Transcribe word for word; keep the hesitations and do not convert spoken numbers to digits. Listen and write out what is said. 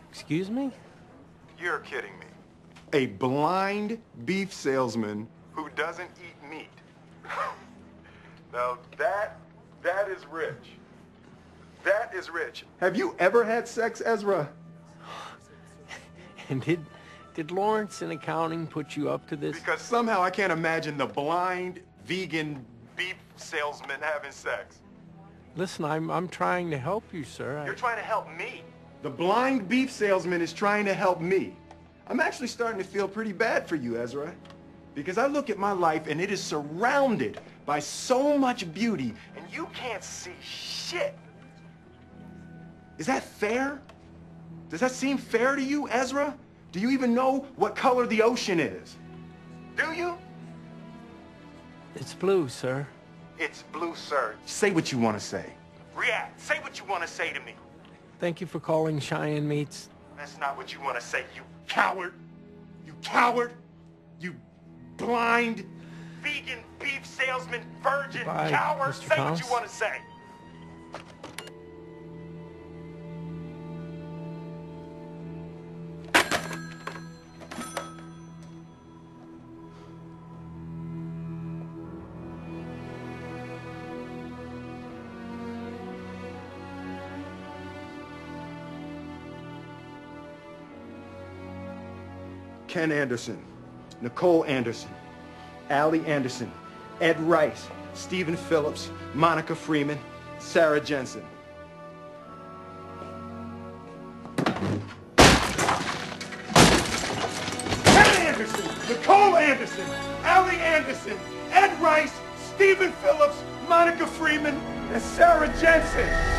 Excuse me? You're kidding me. A blind beef salesman who doesn't eat meat. Now that, that is rich. That is rich. Have you ever had sex, Ezra? And did, did Lawrence in accounting put you up to this? Because somehow I can't imagine the blind vegan beef salesman having sex. Listen, I'm, I'm trying to help you, sir. I... You're trying to help me. The blind beef salesman is trying to help me. I'm actually starting to feel pretty bad for you, Ezra. Because I look at my life and it is surrounded by so much beauty and you can't see shit. Is that fair? Does that seem fair to you, Ezra? Do you even know what color the ocean is? Do you? It's blue, sir. It's blue, sir. Say what you want to say. React. Say what you want to say to me. Thank you for calling Cheyenne Meats. That's not what you want to say, you coward. You coward. You blind, vegan beef salesman, virgin, Goodbye, coward. Mister Say Thomas. what you want to say. Ken Anderson, Nicole Anderson, Allie Anderson, Ed Rice, Stephen Phillips, Monica Freeman, Sarah Jensen. Ken Anderson, Nicole Anderson, Allie Anderson, Ed Rice, Stephen Phillips, Monica Freeman, and Sarah Jensen.